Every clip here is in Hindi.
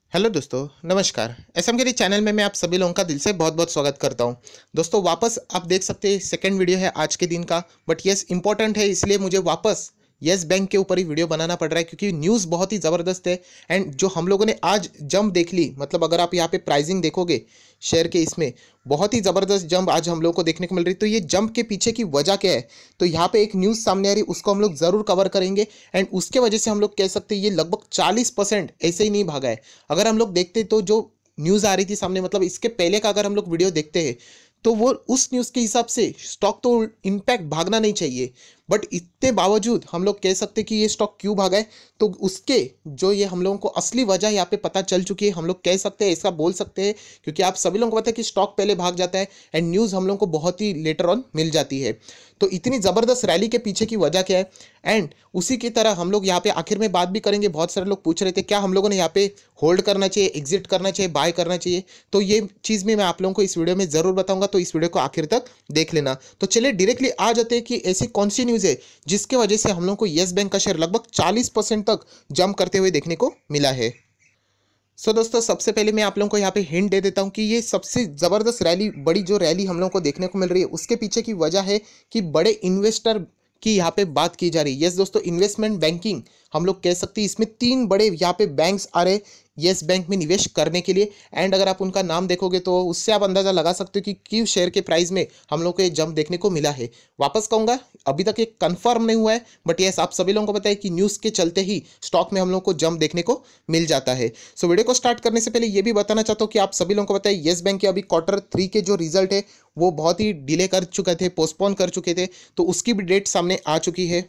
हेलो दोस्तों, नमस्कार। एसएम के चैनल में मैं आप सभी लोगों का दिल से बहुत बहुत स्वागत करता हूं। दोस्तों वापस आप देख सकते हैं सेकंड वीडियो है आज के दिन का, बट यस इंपॉर्टेंट है इसलिए मुझे वापस यस बैंक के ऊपर ही वीडियो बनाना पड़ रहा है क्योंकि न्यूज़ बहुत ही ज़बरदस्त है। एंड जो हम लोगों ने आज जंप देख ली, मतलब अगर आप यहाँ पे प्राइसिंग देखोगे शेयर के, इसमें बहुत ही ज़बरदस्त जंप आज हम लोग को देखने को मिल रही है। तो ये जंप के पीछे की वजह क्या है, तो यहाँ पे एक न्यूज़ सामने आ रही है, उसको हम लोग ज़रूर कवर करेंगे। एंड उसके वजह से हम लोग कह सकते हैं ये लगभग 40% ऐसे ही नहीं भागा है। अगर हम लोग देखते तो जो न्यूज़ आ रही थी सामने, मतलब इसके पहले का अगर हम लोग वीडियो देखते हैं तो वो उस न्यूज़ के हिसाब से स्टॉक तो इम्पैक्ट भागना नहीं चाहिए, बट इतने बावजूद हम लोग कह सकते कि ये स्टॉक क्यों भागा है। तो उसके जो ये हम लोगों को असली वजह यहाँ पे पता चल चुकी है, हम लोग कह सकते हैं, ऐसा बोल सकते हैं, क्योंकि आप सभी लोगों को पता है कि स्टॉक पहले भाग जाता है एंड न्यूज़ हम लोगों को बहुत ही लेटर ऑन मिल जाती है। तो इतनी ज़बरदस्त रैली के पीछे की वजह क्या है, एंड उसी की तरह हम लोग यहाँ पे आखिर में बात भी करेंगे। बहुत सारे लोग पूछ रहे थे क्या हम लोगों ने यहाँ पे होल्ड करना चाहिए, एग्जिट करना चाहिए, बाय करना चाहिए, तो ये चीज़ भी मैं आप लोगों को इस वीडियो में ज़रूर बताऊंगा, तो इस वीडियो को आखिर तक देख लेना। तो चलिए डायरेक्टली आ जाते हैं कि ऐसी कौन सी न्यूज़ है जिसके वजह से हम लोगों को येस बैंक का शेयर लगभग 40% तक जंप करते हुए देखने को मिला है। सो दोस्तों सबसे पहले मैं आप लोगों को यहाँ पे हिंट दे देता हूँ कि ये सबसे ज़बरदस्त रैली, बड़ी जो रैली हम लोगों को देखने को मिल रही है, उसके पीछे की वजह है कि बड़े इन्वेस्टर की यहाँ पे बात की जा रही है। यस दोस्तों, इन्वेस्टमेंट बैंकिंग हम लोग कह सकते हैं, इसमें 3 बड़े यहाँ पे बैंक्स आ रहे येस बैंक में निवेश करने के लिए। एंड अगर आप उनका नाम देखोगे तो उससे आप अंदाज़ा लगा सकते हो कि क्यों शेयर के प्राइस में हम लोग को ये जंप देखने को मिला है। वापस कहूँगा अभी तक ये कंफर्म नहीं हुआ है, बट यस आप सभी लोगों को पता है कि न्यूज़ के चलते ही स्टॉक में हम लोग को जंप देखने को मिल जाता है। सो वीडियो को स्टार्ट करने से पहले ये भी बताना चाहता हूँ कि आप सभी लोगों को पता है येस बैंक के अभी Q3 के जो रिजल्ट है वो बहुत ही डिले कर चुके थे, पोस्टपोन कर चुके थे, तो उसकी भी डेट सामने आ चुकी है।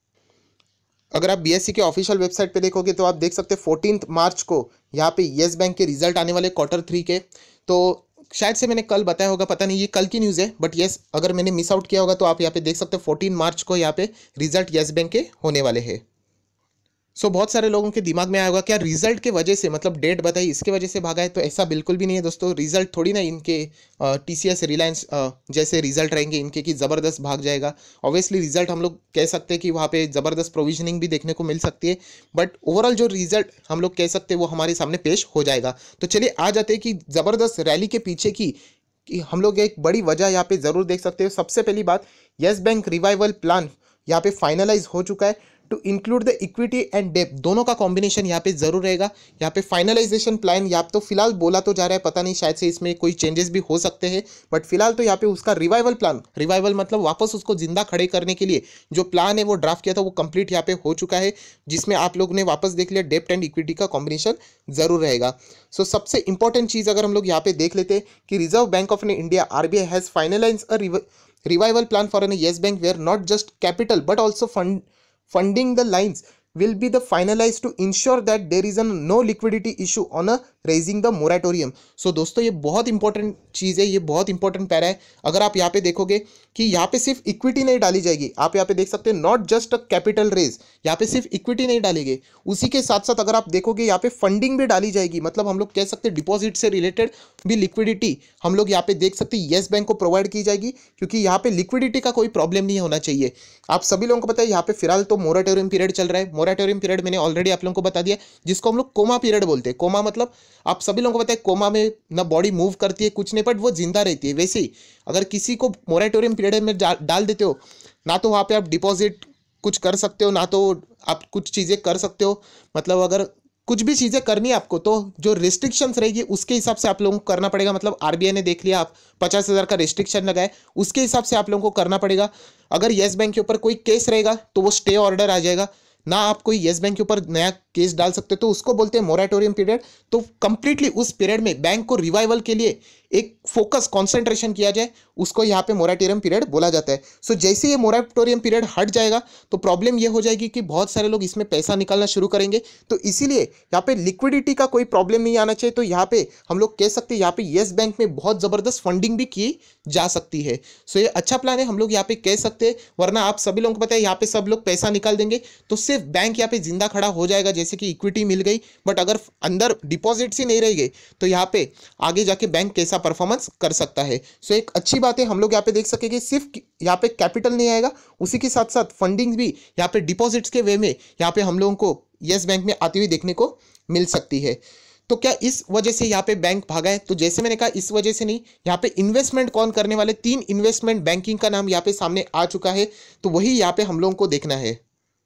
अगर आप बीएसई के ऑफिशियल वेबसाइट पे देखोगे तो आप देख सकते हैं 14 मार्च को यहाँ पे येस बैंक के रिजल्ट आने वाले Q3 के। तो शायद से मैंने कल बताया होगा, पता नहीं ये कल की न्यूज़ है, बट येस अगर मैंने मिस आउट किया होगा तो आप यहाँ पे देख सकते हैं 14 मार्च को यहाँ पे रिजल्ट येस बैंक के होने वाले हैं। सो बहुत सारे लोगों के दिमाग में आया होगा क्या रिजल्ट के वजह से, मतलब डेट बताई इसके वजह से भागा है, तो ऐसा बिल्कुल भी नहीं है दोस्तों। रिजल्ट थोड़ी ना इनके टीसीएस रिलायंस जैसे रिजल्ट रहेंगे इनके कि ज़बरदस्त भाग जाएगा। ऑब्वियसली रिजल्ट हम लोग कह सकते हैं कि वहाँ पे ज़बरदस्त प्रोविजनिंग भी देखने को मिल सकती है, बट ओवरऑल जो रिजल्ट हम लोग कह सकते हैं वो हमारे सामने पेश हो जाएगा। तो चलिए आ जाते हैं कि ज़बरदस्त रैली के पीछे की कि हम लोग एक बड़ी वजह यहाँ पे ज़रूर देख सकते हो। सबसे पहली बात, येस बैंक रिवाइवल प्लान यहाँ पे फाइनलाइज हो चुका है to include the equity and डेब्ट, दोनों का कॉम्बिनेशन यहाँ पे जरूर रहेगा। यहाँ पे फाइनलाइजेशन प्लान यहाँ तो फिलहाल बोला तो जा रहा है, पता नहीं शायद से इसमें कोई चेंजेस भी हो सकते हैं, बट फिलहाल तो यहाँ पे उसका रिवाइवल प्लान, रिवाइवल मतलब वापस उसको जिंदा खड़े करने के लिए जो प्लान है वो ड्राफ्ट किया था वो कंप्लीट यहाँ पे हो चुका है, जिसमें आप लोग ने वापस देख लिया डेब्ट एंड इक्विटी का कॉम्बिनेशन जरूर रहेगा। सो सबसे इंपॉर्टेंट चीज़ अगर हम लोग यहाँ पे देख लेते हैं कि Reserve Bank of India RBI has finalise a revival plan for an yes bank where not just capital but also funding the lines will be the finalized to ensure that there is a no liquidity issue on a raising the moratorium। So दोस्तों ये बहुत इंपॉर्टेंट चीज़ है, ये बहुत इंपॉर्टेंट पैरा है। अगर आप यहाँ पे देखोगे कि यहाँ पे सिर्फ इक्विटी नहीं डाली जाएगी, आप यहाँ पे देख सकते हैं not just a capital raise, यहाँ पे सिर्फ इक्विटी नहीं डालेंगे, उसी के साथ साथ अगर आप देखोगे यहाँ पे फंडिंग भी डाली जाएगी, मतलब हम लोग कह सकते हैं डिपॉजिट से रिलेटेड भी लिक्विडिटी हम लोग यहाँ पे देख सकते हैं येस बैंक को प्रोवाइड की जाएगी, क्योंकि यहाँ पे लिक्विडिटी का कोई प्रॉब्लम नहीं होना चाहिए। आप सभी लोगों को पता है यहाँ पे फिलहाल तो मोराटोरियम पीरियड चल रहा है। मोराटोरियम पीरियड मैंने ऑलरेडी आप लोगों को बता दिया, जिसको हम लोग कोमा पीरियड बोलते हैं। कोमा मतलब आप सभी लोगों को पता है कोमा में ना बॉडी मूव करती है कुछ नहीं, बट वो जिंदा रहती है। वैसे ही अगर किसी को मोराटोरियम पीरियड में डाल देते हो ना, तो वहाँ पे आप डिपॉजिट कुछ कर सकते हो ना तो आप कुछ चीज़ें कर सकते हो, मतलब अगर कुछ भी चीज़ें करनी है आपको तो जो रिस्ट्रिक्शंस रहेगी उसके हिसाब से आप लोगों को करना पड़ेगा। मतलब आरबीआई ने देख लिया आप 50,000 का रिस्ट्रिक्शन लगाए, उसके हिसाब से आप लोगों को करना पड़ेगा। अगर येस बैंक के ऊपर कोई केस रहेगा तो वो स्टे ऑर्डर आ जाएगा ना, आप कोई येस बैंक के ऊपर नया केस डाल सकते हो, तो उसको बोलते हैं मोराटोरियम पीरियड। तो कंप्लीटली उस पीरियड में बैंक को रिवाइवल के लिए एक फोकस कॉन्सेंट्रेशन किया जाए, उसको यहाँ पे मोराटोरियम पीरियड बोला जाता है। सो जैसे ये मोराटोरियम पीरियड हट जाएगा तो प्रॉब्लम ये हो जाएगी कि बहुत सारे लोग इसमें पैसा निकालना शुरू करेंगे, तो इसीलिए यहाँ पे लिक्विडिटी का कोई प्रॉब्लम नहीं आना चाहिए। तो यहाँ पे हम लोग कह सकते हैं यहाँ पे येस बैंक में बहुत ज़बरदस्त फंडिंग भी की जा सकती है। सो ये अच्छा प्लान है, हम लोग यहाँ पे कह सकते हैं, वरना आप सभी लोगों को पता है यहाँ पे सब लोग पैसा निकाल देंगे तो सिर्फ बैंक यहाँ पे जिंदा खड़ा हो जाएगा, जैसे कि इक्विटी मिल गई, बट अगर अंदर डिपॉजिट्स ही नहीं रह गए तो यहाँ पे आगे जाके बैंक कैसा परफॉर्मेंस कर सकता है। सो एक अच्छी बात है, हम लोग यहाँ पे देख सकेंगे सिर्फ यहाँ पे कैपिटल नहीं आएगा, उसी के साथ साथ फंडिंग भी यहाँ पे डिपॉजिट्स के वे में यहाँ पे हम लोगों को येस बैंक में आती हुई देखने को मिल सकती है। तो क्या इस वजह से यहाँ पे बैंक भागा है? तो जैसे मैंने कहा इस वजह से नहीं, यहाँ पे इन्वेस्टमेंट कौन करने वाले, 3 इन्वेस्टमेंट बैंकिंग का नाम यहाँ पे सामने आ चुका है, तो वही यहाँ पे हम लोगों को देखना है।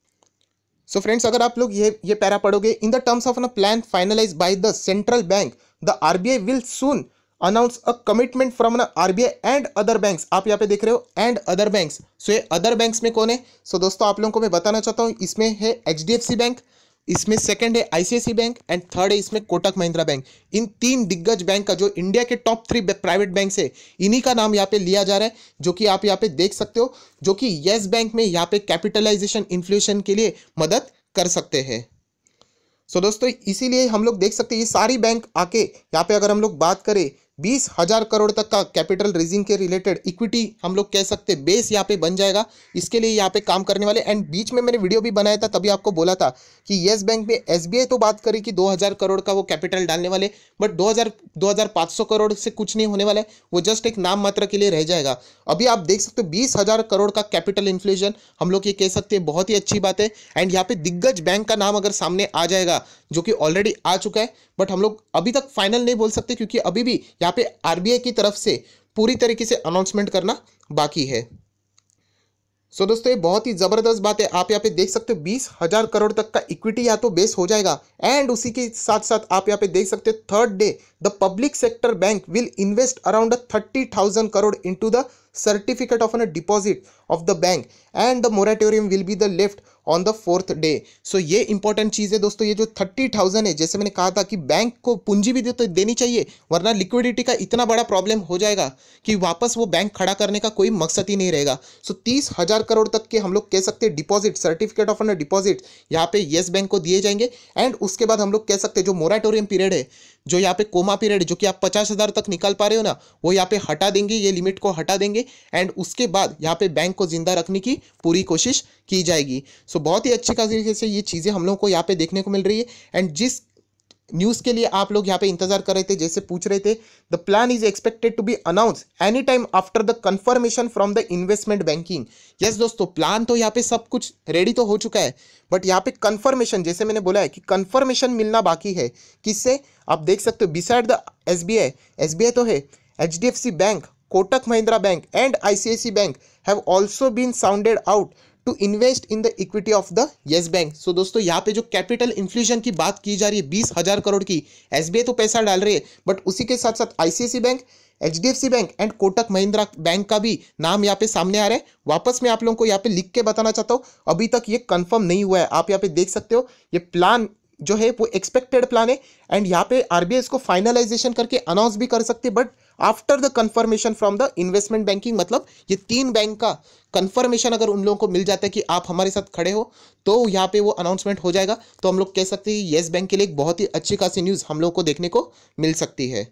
सो फ्रेंड्स, अगर आप लोग ये पैरा पढ़ोगे, in the terms of a plan finalise by the central bank the RBI will soon announce a commitment from the RBI and other banks. आप यहाँ पे देख रहे हो एंड अदर बैंक्स। सो ये अदर बैंक्स में कौन है? सो दोस्तों आप लोगों को मैं बताना चाहता हूँ, इसमें है एचडीएफसी बैंक, इसमें सेकंड है आईसीआईसीआई बैंक एंड थर्ड है इसमें कोटक महिंद्रा बैंक। इन 3 दिग्गज बैंक का, जो इंडिया के टॉप 3 प्राइवेट बैंक है, इन्हीं का नाम यहाँ पे लिया जा रहा है, जो कि आप यहाँ पे देख सकते हो, जो कि येस बैंक में यहाँ पे कैपिटलाइजेशन इन्फ्लेशन के लिए मदद कर सकते हैं। सो दोस्तों इसीलिए हम लोग देख सकते हैं ये सारी बैंक आके यहाँ पे, अगर हम लोग बात करें 20,000 करोड़ तक का कैपिटल रेजिंग के रिलेटेड इक्विटी हम लोग कह सकते हैं बेस यहाँ पे बन जाएगा, इसके लिए यहाँ पे काम करने वाले। एंड बीच में मैंने वीडियो भी बनाया था, तभी आपको बोला था कि येस बैंक में एसबीआई तो बात करी कि 2,000 करोड़ का वो कैपिटल डालने वाले, बट 2,500 करोड़ से कुछ नहीं होने वाला है, वो जस्ट एक नाम मात्र के लिए रह जाएगा। अभी आप देख सकते हो 20,000 करोड़ का कैपिटल इन्फ्लेशन, हम लोग ये कह सकते हैं बहुत ही अच्छी बात है। एंड यहाँ पे दिग्गज बैंक का नाम अगर सामने आ जाएगा, जो कि ऑलरेडी आ चुका है, बट हम लोग अभी तक फाइनल नहीं बोल सकते, क्योंकि अभी भी यहाँ पे आरबीआई की तरफ से पूरी तरीके से अनाउंसमेंट करना बाकी है। सो दोस्तों ये बहुत ही जबरदस्त बात है। आप यहाँ पे देख सकते हो 20,000 करोड़ तक का इक्विटी या तो बेस हो जाएगा। एंड उसी के साथ साथ आप यहाँ पे देख सकते हो third day the public sector bank will invest around 30,000 crore into the certificate of a deposit of the bank and the moratorium will be the left on the 4th day। सो ये इंपॉर्टेंट चीज़ है दोस्तों, ये जो 30,000 है, जैसे मैंने कहा था कि बैंक को पूंजी भी तो देनी चाहिए, वरना लिक्विडिटी का इतना बड़ा प्रॉब्लम हो जाएगा कि वापस वो बैंक खड़ा करने का कोई मकसद ही नहीं रहेगा। सो 30,000 करोड़ तक के हम लोग कह सकते हैं deposit, certificate of an deposit यहाँ पे येस बैंक को दिए जाएंगे। एंड उसके बाद हम लोग कह सकते हैं जो मोराटोरियम पीरियड है, जो यहाँ पे कोमा पीरियड, जो कि आप 50,000 तक निकाल पा रहे हो ना, वो यहाँ पे हटा देंगे, ये लिमिट को हटा देंगे। एंड उसके बाद यहाँ पे बैंक को जिंदा रखने की पूरी कोशिश की जाएगी। सो बहुत ही अच्छी तरीके से ये चीज़ें हम लोग को यहाँ पे देखने को मिल रही है। एंड जिस न्यूज़ के लिए आप लोग यहाँ पे इंतजार कर रहे थे, जैसे पूछ रहे थे, the plan is expected to be announce any time after the confirmation from the investment banking. Yes दोस्तों, प्लान तो यहाँ पे सब कुछ रेडी तो हो चुका है, बट यहाँ पे कंफर्मेशन, जैसे मैंने बोला है कि कंफर्मेशन मिलना बाकी है। किससे? आप देख सकते हो बिसाइड द एसबीआई तो है, HDFC Bank, Kotak Mahindra Bank and ICICI Bank have also been sounded out to invest in the equity of the Yes Bank. So दोस्तों यहाँ पे जो कैपिटल इन्फ्लेशन की बात की जा रही है 20,000 करोड़ की, एसबीआई तो पैसा डाल रही है, बट उसी के साथ साथ ICICI Bank, HDFC Bank and Kotak Mahindra Bank का भी नाम यहाँ पे सामने आ रहा है। वापस मैं आप लोगों को यहाँ पे लिख के बताना चाहता हूँ, अभी तक ये कंफर्म नहीं हुआ है। आप यहाँ पे देख सकते हो ये प्लान जो है वो एक्सपेक्टेड प्लान है। एंड यहाँ पे आरबीआई इसको फाइनलाइजेशन करके अनाउंस भी कर सकते हैं, but after the confirmation from the investment banking. मतलब ये 3 बैंक का कंफर्मेशन अगर उन लोगों को मिल जाता है कि आप हमारे साथ खड़े हो, तो यहाँ पे वो अनाउंसमेंट हो जाएगा। तो हम लोग कह सकते हैं येस बैंक के लिए एक बहुत ही अच्छी खासी न्यूज़ हम लोग को देखने को मिल सकती है।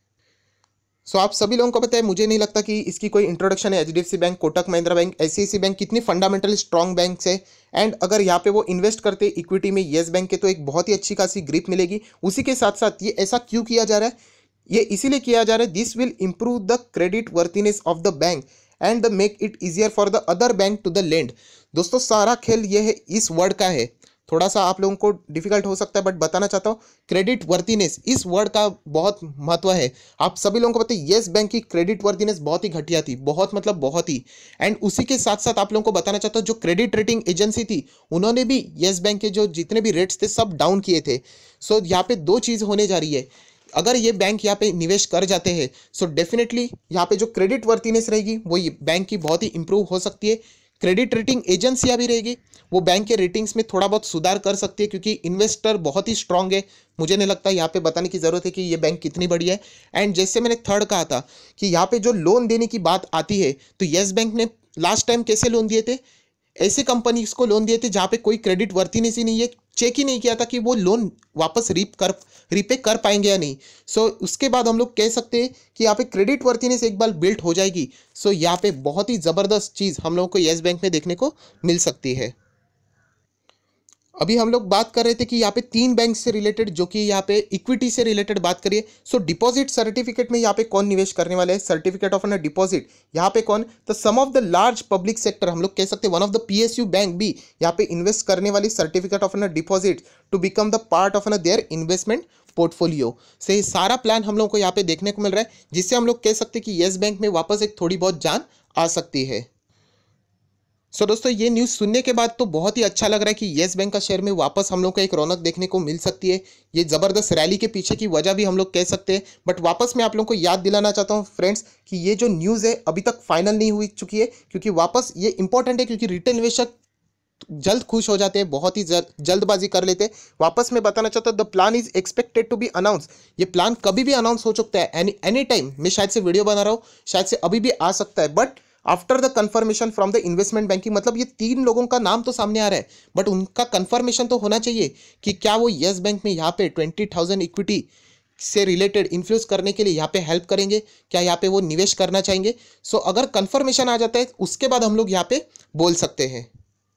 सो आप सभी लोगों को पता है, मुझे नहीं लगता कि इसकी कोई इंट्रोडक्शन है। HDFC Bank, Kotak Mahindra Bank, ICICI Bank कितनी फंडामेंटली स्ट्रॉन्ग बैंक है। एंड अगर यहाँ पे वो इन्वेस्ट करते इक्विटी में येस बैंक के, तो एक बहुत ही अच्छी खासी ग्रिप मिलेगी। उसी के साथ साथ ये ऐसा क्यों किया जा रहा है? ये इसीलिए किया जा रहा है, this will improve the creditworthiness of the bank and the make it easier for the other bank to the lend. दोस्तों सारा खेल ये है, इस वर्ड का है, थोड़ा सा आप लोगों को डिफिकल्ट हो सकता है, बट बताना चाहता हूँ क्रेडिट वर्थिनेस, इस वर्ड का बहुत महत्व है। आप सभी लोगों को पता है येस बैंक की क्रेडिट वर्थिनेस बहुत ही घटिया थी, बहुत मतलब बहुत ही। एंड उसी के साथ साथ आप लोगों को बताना चाहता हूँ जो क्रेडिट रेटिंग एजेंसी थी, उन्होंने भी येस बैंक के जो जितने भी रेट्स थे सब डाउन किए थे। सो यहाँ पे 2 चीज़ होने जा रही है। अगर ये बैंक यहाँ पे निवेश कर जाते हैं, सो डेफिनेटली यहाँ पे जो क्रेडिट वर्थिनेस रहेगी वो ये बैंक की बहुत ही इंप्रूव हो सकती है। क्रेडिट रेटिंग एजेंसियाँ भी रहेगी, वो बैंक के रेटिंग्स में थोड़ा बहुत सुधार कर सकती है, क्योंकि इन्वेस्टर बहुत ही स्ट्रांग है। मुझे नहीं लगता यहाँ पे बताने की ज़रूरत है कि ये बैंक कितनी बड़ी है। एंड जैसे मैंने थर्ड कहा था कि यहाँ पे जो लोन देने की बात आती है, तो येस बैंक ने लास्ट टाइम कैसे लोन दिए थे? ऐसे कंपनीज को लोन दिए थे जहाँ पे कोई क्रेडिट वर्थिनेस ही नहीं है, चेक ही नहीं किया था कि वो लोन वापस रीपे कर पाएंगे या नहीं। सो उसके बाद हम लोग कह सकते हैं कि यहाँ पे क्रेडिट वर्थिनेस एक बार बिल्ट हो जाएगी। सो यहाँ पे बहुत ही ज़बरदस्त चीज़ हम लोगों को येस बैंक में देखने को मिल सकती है। अभी हम लोग बात कर रहे थे कि यहाँ पे 3 बैंक से रिलेटेड, जो कि यहाँ पे इक्विटी से रिलेटेड बात करिए। सो डिपॉजिट सर्टिफिकेट में यहाँ पे कौन निवेश करने वाले हैं? सर्टिफिकेट ऑफ एन डिपॉजिट, यहाँ पे कौन? तो some of the large public sector, हम लोग कह सकते हैं one of the PSU bank भी यहाँ पे इन्वेस्ट करने वाली certificate of an deposit to become the part of an their investment portfolio से सारा प्लान हम लोग को यहाँ पे देखने को मिल रहा है, जिससे हम लोग कह सकते हैं कि येस बैंक में वापस एक थोड़ी बहुत जान आ सकती है। सो दोस्तों, ये न्यूज़ सुनने के बाद तो बहुत ही अच्छा लग रहा है कि येस बैंक का शेयर में वापस हम लोग को एक रौनक देखने को मिल सकती है। ये ज़बरदस्त रैली के पीछे की वजह भी हम लोग कह सकते हैं। बट वापस मैं आप लोगों को याद दिलाना चाहता हूँ फ्रेंड्स कि ये जो न्यूज़ है अभी तक फाइनल नहीं हुई चुकी है, क्योंकि वापस ये इंपॉर्टेंट है, क्योंकि रिटेल निवेशक जल्द खुश हो जाते हैं, बहुत ही जल्दबाजी कर लेते हैं। वापस मैं बताना चाहता हूँ the plan is expected to be announce. ये प्लान कभी भी अनाउंस हो सकता है, एनी टाइम। मैं शायद से वीडियो बना रहा हूँ, शायद से अभी भी आ सकता है, but after the confirmation from the investment banking. मतलब ये 3 लोगों का नाम तो सामने आ रहा है, बट उनका कंफर्मेशन तो होना चाहिए कि क्या वो येस बैंक में यहाँ पे 20,000 इक्विटी से रिलेटेड इन्फ्लुएंस करने के लिए यहाँ पे हेल्प करेंगे, क्या यहाँ पे वो निवेश करना चाहेंगे। सो अगर कंफर्मेशन आ जाता है उसके बाद हम लोग यहाँ पे बोल सकते हैं।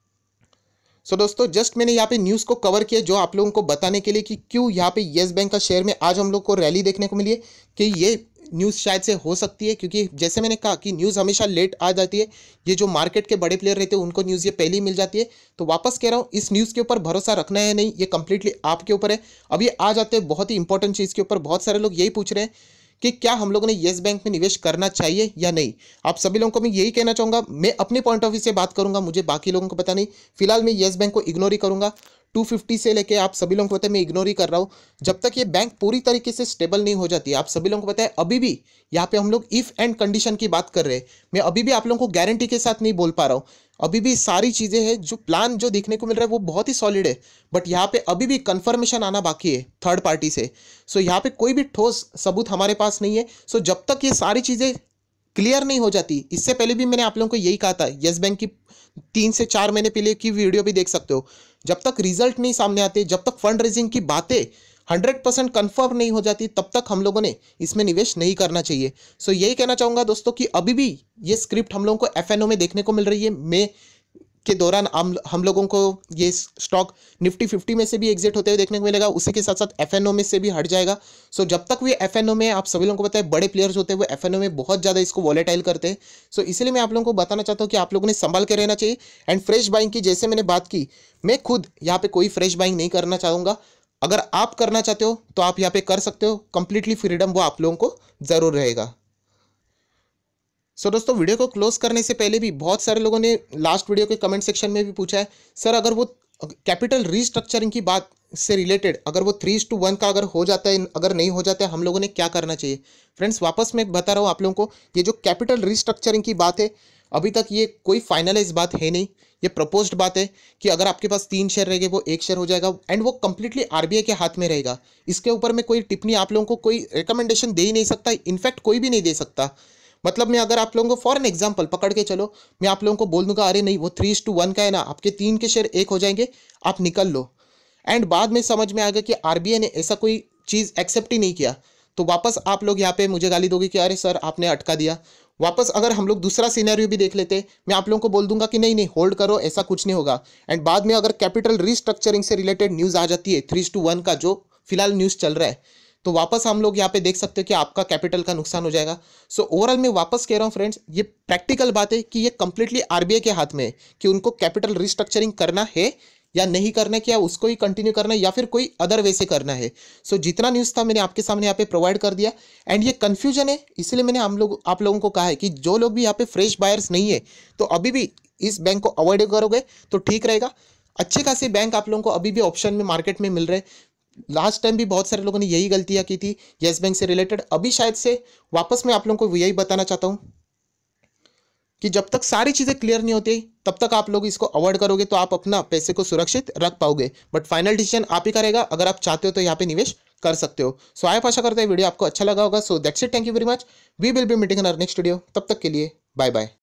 सो दोस्तों, जस्ट मैंने यहाँ पे न्यूज़ को कवर किया जो आप लोगों को बताने के लिए कि क्यों यहाँ पे येस बैंक का शेयर में आज हम लोग को रैली देखने को मिली है, कि ये न्यूज़ शायद से हो सकती है, क्योंकि जैसे मैंने कहा कि न्यूज़ हमेशा लेट आ जाती है। ये जो मार्केट के बड़े प्लेयर रहते हैं उनको न्यूज़ ये पहले ही मिल जाती है। तो वापस कह रहा हूँ, इस न्यूज़ के ऊपर भरोसा रखना है नहीं, ये कंप्लीटली आपके ऊपर है। अभी आ जाते हैं बहुत ही इंपॉर्टेंट चीज़ के ऊपर। बहुत सारे लोग यही पूछ रहे हैं कि क्या हम लोगों ने येस बैंक में निवेश करना चाहिए या नहीं। आप सभी लोगों को मैं यही कहना चाहूँगा, मैं अपने पॉइंट ऑफ व्यू से बात करूँगा, मुझे बाकी लोगों को पता नहीं। फिलहाल मैं येस बैंक को इग्नोर ही करूँगा। 250 से लेके आप सभी लोगों को पता है मैं इग्नोर ही कर रहा हूँ जब तक ये बैंक पूरी तरीके से स्टेबल नहीं हो जाती। आप सभी लोगों को पता है अभी भी यहाँ पे हम लोग इफ़ एंड कंडीशन की बात कर रहे हैं। मैं अभी भी आप लोगों को गारंटी के साथ नहीं बोल पा रहा हूँ। अभी भी सारी चीज़ें हैं, जो प्लान जो देखने को मिल रहा है वो बहुत ही सॉलिड है, बट यहाँ पे अभी भी कंफर्मेशन आना बाकी है थर्ड पार्टी से। सो यहाँ पे कोई भी ठोस सबूत हमारे पास नहीं है। सो जब तक ये सारी चीज़ें क्लियर नहीं हो जाती, इससे पहले भी मैंने आप लोगों को यही कहा था, येस बैंक की 3 से 4 महीने पहले की वीडियो भी देख सकते हो, जब तक रिजल्ट नहीं सामने आते, जब तक फंड रेजिंग की बातें 100% कंफर्म नहीं हो जाती, तब तक हम लोगों ने इसमें निवेश नहीं करना चाहिए। सो यही कहना चाहूँगा दोस्तों कि अभी भी ये स्क्रिप्ट हम लोगों को एफएनओ में देखने को मिल रही है। मई के दौरान हम लोगों को ये स्टॉक निफ्टी 50 में से भी एग्जिट होते हुए देखने को मिलेगा, उसी के साथ साथ एफएनओ में से भी हट जाएगा। सो जब तक वो एफएनओ में, आप सभी लोगों को पता है बड़े प्लेयर्स होते हैं वो एफएनओ में बहुत ज़्यादा इसको वॉलेटाइल करते हैं। सो इसलिए मैं आप लोगों को बताना चाहता हूँ कि आप लोगों ने संभाल के रहना चाहिए। एंड फ्रेश बाइंग की जैसे मैंने बात की, मैं खुद यहाँ पे कोई फ्रेश बाइंग नहीं करना चाहूँगा। अगर आप करना चाहते हो तो आप यहाँ पे कर सकते हो, कंप्लीटली फ्रीडम वो आप लोगों को ज़रूर रहेगा। सो दोस्तों, वीडियो को क्लोज करने से पहले भी बहुत सारे लोगों ने लास्ट वीडियो के कमेंट सेक्शन में भी पूछा है, सर अगर वो कैपिटल रीस्ट्रक्चरिंग की बात से रिलेटेड अगर वो 3:1 का अगर हो जाता है, अगर नहीं हो जाता है, हम लोगों ने क्या करना चाहिए। फ्रेंड्स, वापस मैं बता रहा हूँ आप लोगों को, ये जो कैपिटल रीस्ट्रक्चरिंग की बात है अभी तक ये कोई फाइनलाइज बात है नहीं। ये प्रपोज्ड बात है कि अगर आपके पास 3 शेयर रहेंगे वो 1 शेयर हो जाएगा, एंड वो कंप्लीटली आरबीआई के हाथ में रहेगा। इसके ऊपर मैं कोई टिप्पणी आप लोगों को, कोई रिकमेंडेशन दे ही नहीं सकता, इनफैक्ट कोई भी नहीं दे सकता। मतलब मैं अगर आप लोगों को फॉर एन एग्जाम्पल पकड़ के चलो, मैं आप लोगों को बोल दूंगा अरे नहीं वो 3:1 का है ना, आपके 3 के शेयर 1 हो जाएंगे, आप निकल लो। एंड बाद में समझ में आ गया कि आरबीआई ने ऐसा कोई चीज़ एक्सेप्ट ही नहीं किया, तो वापस आप लोग यहाँ पे मुझे गाली दोगे कि अरे सर आपने अटका दिया। वापस अगर हम लोग दूसरा सिनेरियो भी देख लेते, मैं आप लोगों को बोल दूंगा कि नहीं नहीं होल्ड करो, ऐसा कुछ नहीं होगा। एंड बाद में अगर कैपिटल रीस्ट्रक्चरिंग से रिलेटेड न्यूज़ आ जाती है 3:1 का, जो फिलहाल न्यूज़ चल रहा है, तो वापस हम लोग यहाँ पे देख सकते हो कि आपका कैपिटल का नुकसान हो जाएगा। सो ओवरऑल मैं वापस कह रहा हूँ फ्रेंड्स, ये प्रैक्टिकल बात है कि ये कंप्लीटली आरबीआई के हाथ में है कि उनको कैपिटल रिस्ट्रक्चरिंग करना है या नहीं करना है, क्या उसको ही कंटिन्यू करना है या फिर कोई अदर वे से करना है। सो जितना न्यूज़ था मैंने आपके सामने यहाँ पे प्रोवाइड कर दिया। एंड ये कन्फ्यूजन है, इसलिए मैंने आप लोगों को कहा है कि जो लोग भी यहाँ पे फ्रेश बायर्स नहीं है तो अभी भी इस बैंक को अवॉइड करोगे तो ठीक रहेगा। अच्छे खासे बैंक आप लोगों को अभी भी ऑप्शन में मार्केट में मिल रहे हैं। लास्ट टाइम भी बहुत सारे लोगों ने यही गलतियां की थी येस बैंक से रिलेटेड। अभी शायद से वापस मैं आप लोगों को यही बताना चाहता हूं कि जब तक सारी चीज़ें क्लियर नहीं होती तब तक आप लोग इसको अवॉइड करोगे तो आप अपना पैसे को सुरक्षित रख पाओगे। बट फाइनल डिसीजन आप ही करेगा, अगर आप चाहते हो तो यहाँ पे निवेश कर सकते हो। सो आई आशा करते हैं वीडियो आपको अच्छा लगा होगा। So that's it, thank you very much, we will be meeting in our next video. तब तक के लिए बाय बाय।